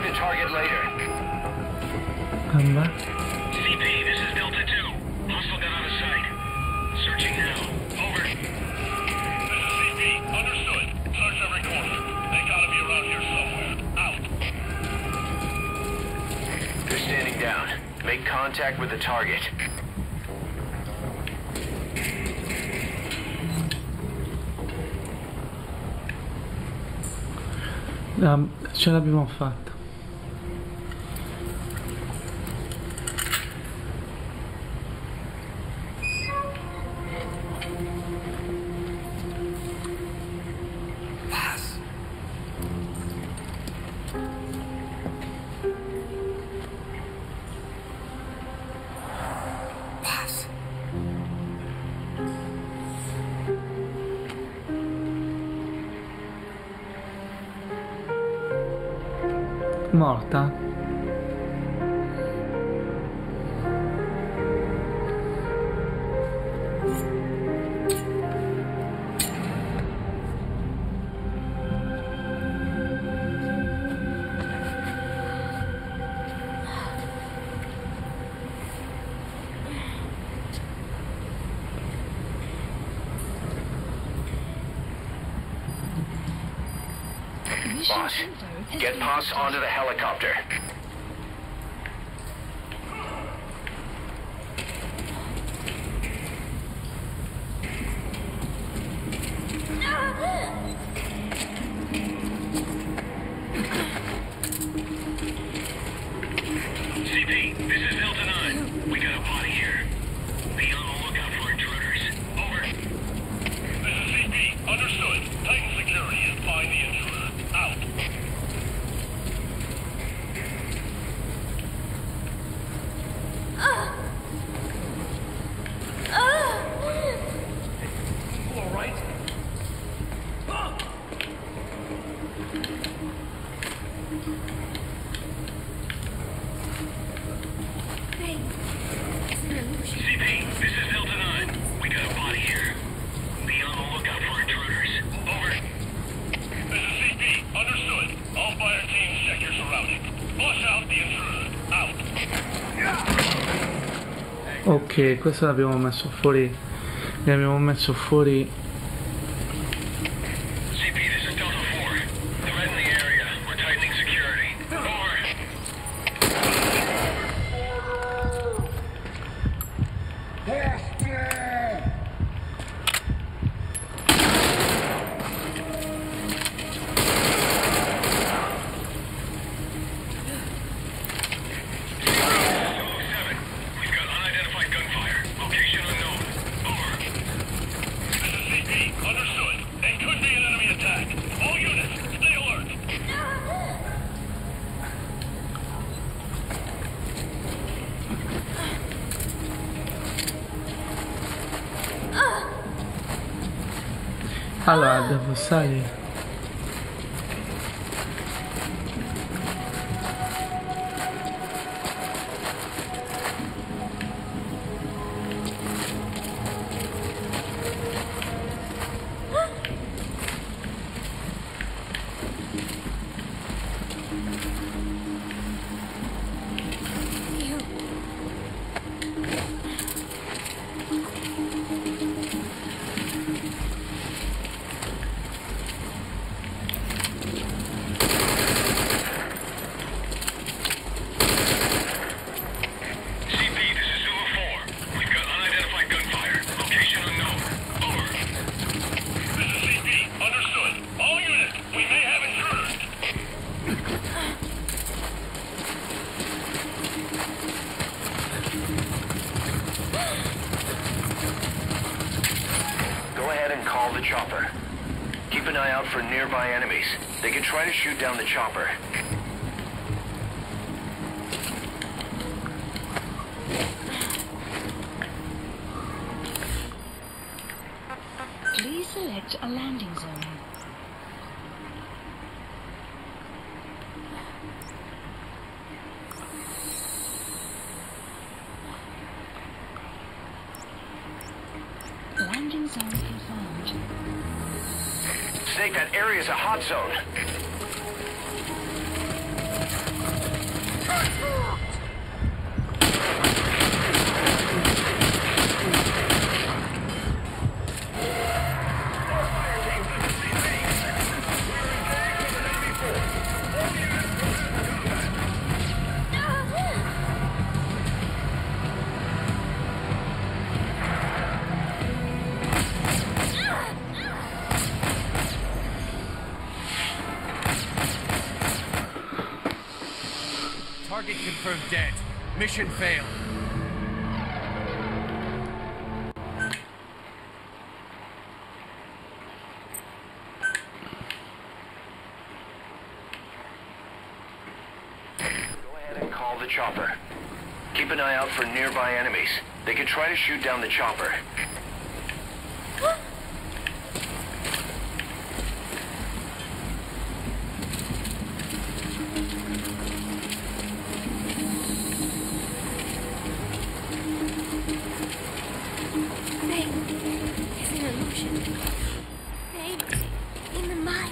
the target later. Anda. CP, this is Delta 2. Hostile gun out of sight. Searching now. Over. This is CP. Understood. Search every corner. They gotta be around here somewhere. Out. They're standing down. Make contact with the target. Ce l'abbiamo fatta. Morta? Boss, get Poss onto the helicopter. CP, this is Delta 9. We got a body here. Be on the lookout for intruders. Over. This is CP. Understood. Tighten security and find the intruder. Out. All right. CP, this is Delta 9. We got a body here. Be on the lookout for intruders. Over. This is CP. Understood. All fire teams check your surroundings. Flush out the intruder. Out. Ok, questo l'abbiamo messo fuori. Ne abbiamo messo fuori. CP, this is Delta 4. Threat in the area. We're tightening security. Over. We've got unidentified gunfire. Location unknown. Over. This is CP. Understood. It could be an enemy attack. All units, stay alert. Allora, devo salire. the chopper. Keep an eye out for nearby enemies. They can try to shoot down the chopper. Please select a landing zone. Landing zone confirmed. Snake, that area's a hot zone. Target confirmed dead. Mission failed. Go ahead and call the chopper. Keep an eye out for nearby enemies. They could try to shoot down the chopper. Pain is an illusion. Pain in the mind.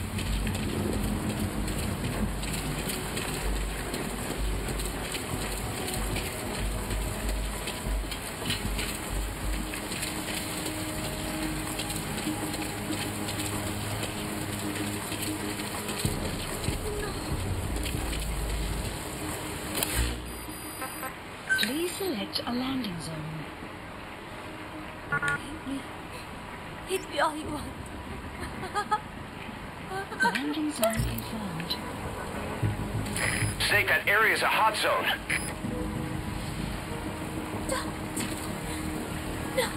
Please select a landing zone. Hit me all you want. Landing zone confirmed. Snake, that area's a hot zone. No.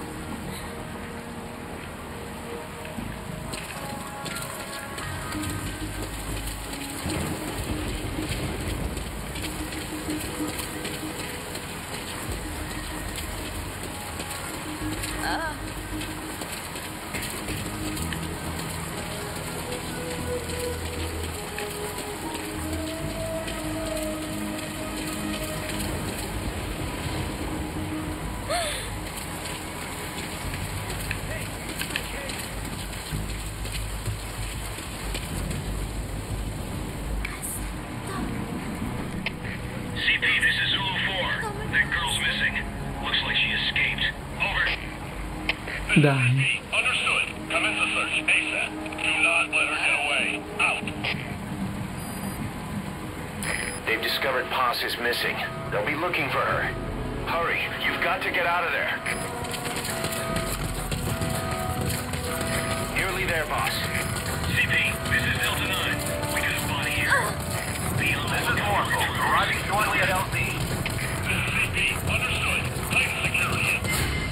CP, this is Zulu 4. That girl's missing. Looks like she escaped. Over. Dai. Understood. Commence the search ASAP. Do not let her get away. Out. They've discovered Paz is missing. They'll be looking for her. Hurry. You've got to get out of there. Nearly there, boss. CP, this is Delta 9. We got a body here. This is Morpho. Arriving shortly at LZ. This is CP. Understood. Tighten security.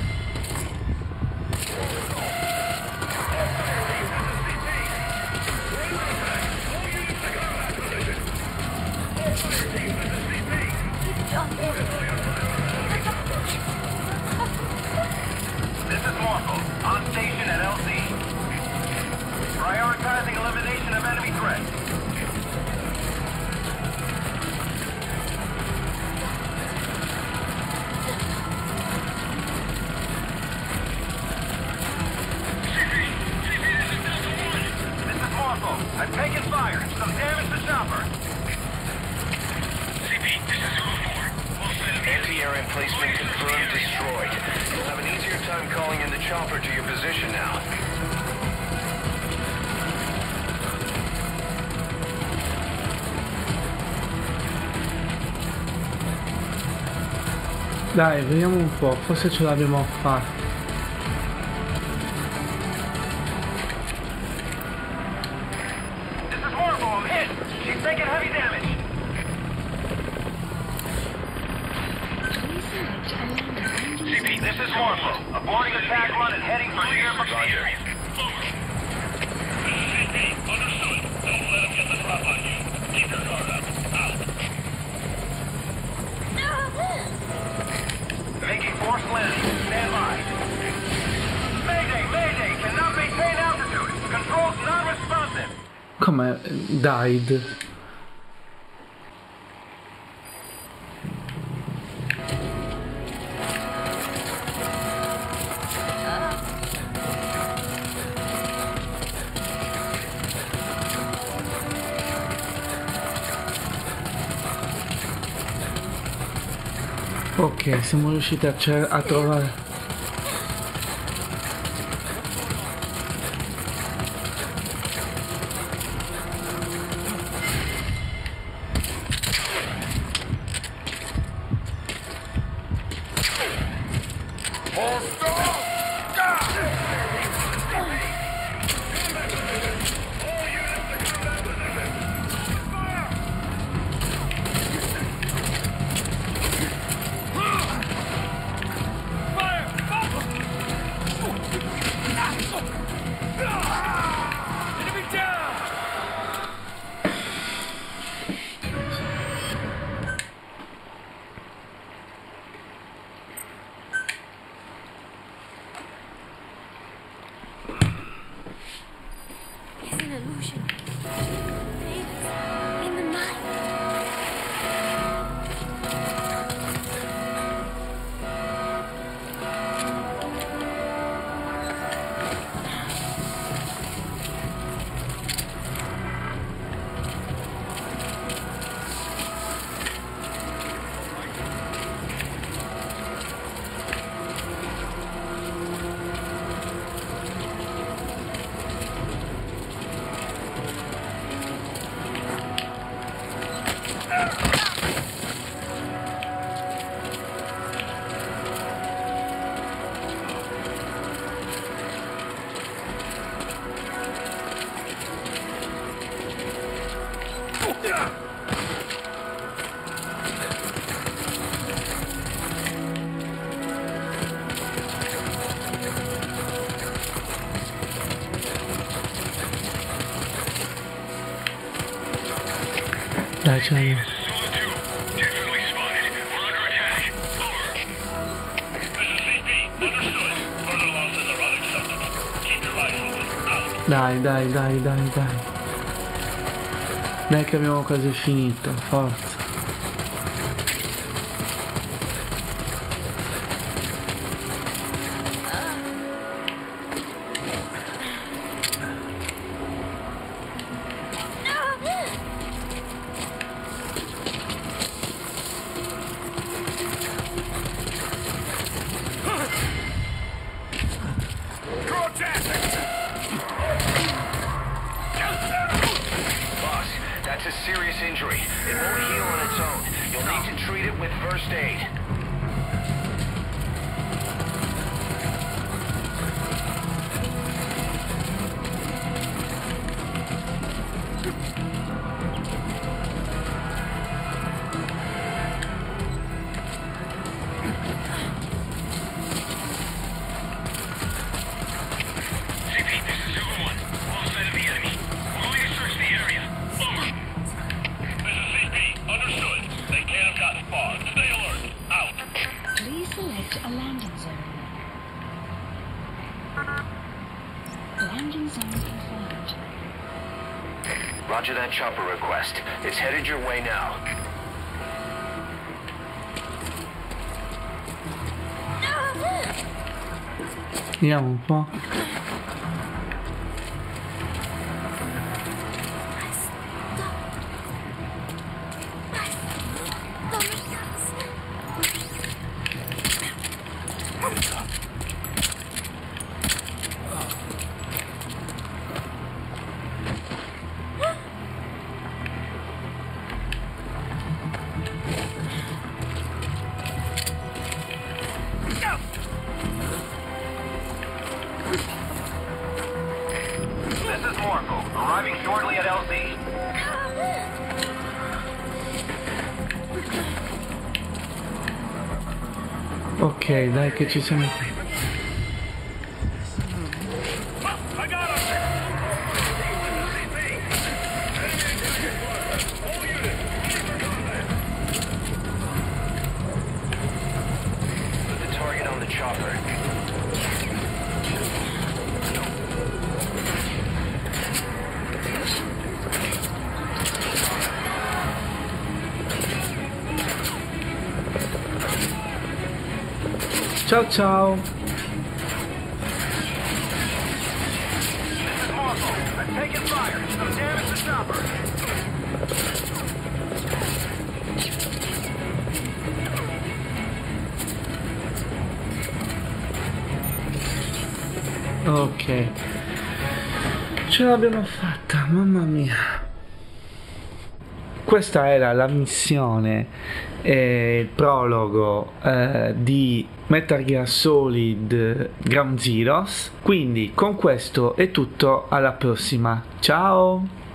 This is Morpho. On station at LZ. Prioritizing elimination of enemy threats. I've taken fire. Some damage to chopper. CP, this is Zulu 4. Anti-air emplacement confirmed destroyed. You'll have an easier time calling in the chopper to your position now. Dai, vediamo un po', forse ce l'abbiamo fatta. This is Morpho. I'm hit. She's taking heavy damage. Please select a landing zone. CP, this is Morpho. Aborting attack run and heading for nearby area. This is CP. Understood. Don't let him get the drop on you. Keep your guard up. Out. Making forced landing. Stand by. Mayday! Mayday! Cannot maintain altitude. Controls non-responsive. Come died? Ok, siamo riusciti a trovare. It's an illusion. Maybe in the mind. Dai, ce l'abbiamo. Definitely spotted. We're under attack. Over. This is CP. Understood. Further losses are unacceptable. Keep your eyes open. Out. Dai. Dai che abbiamo quasi finito, forza. Boss, that's a serious injury. It won't heal on its own. You'll need to treat it with first aid. CP, this is Zulu 1. Lost sight of the enemy. We're going to search the area. Over. This is CP. Understood. They can't have gotten far. Stay alert. Out. Please select a landing zone. Landing zone confirmed. Roger that chopper request. It's headed your way now. Vediamo un po'. This is Morkel, arriving shortly at LZ. Ok, dai che ci siamo qui. I got him! Put the target on the chopper. Ciao. This is Morkel. I'm taking fire. Some damage to chopper. Ok. Ce l'abbiamo fatta, mamma mia. Questa era la missione, il prologo di Metal Gear Solid Ground Zeroes. Quindi con questo è tutto, alla prossima. Ciao!